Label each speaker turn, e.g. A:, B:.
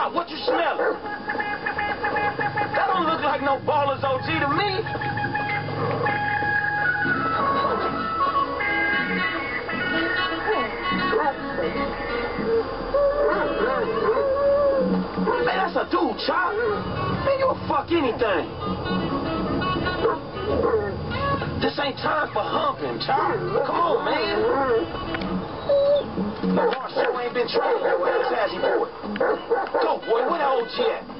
A: Chop, what you smelling? That don't look like no baller's OG to me. Man, that's a dude, Chop. Man, you'll fuck anything. This ain't time for humping, Chop. Come on, man. The horse show ain't been trained your ass, has he, boy? Go, boy. Where the OG at?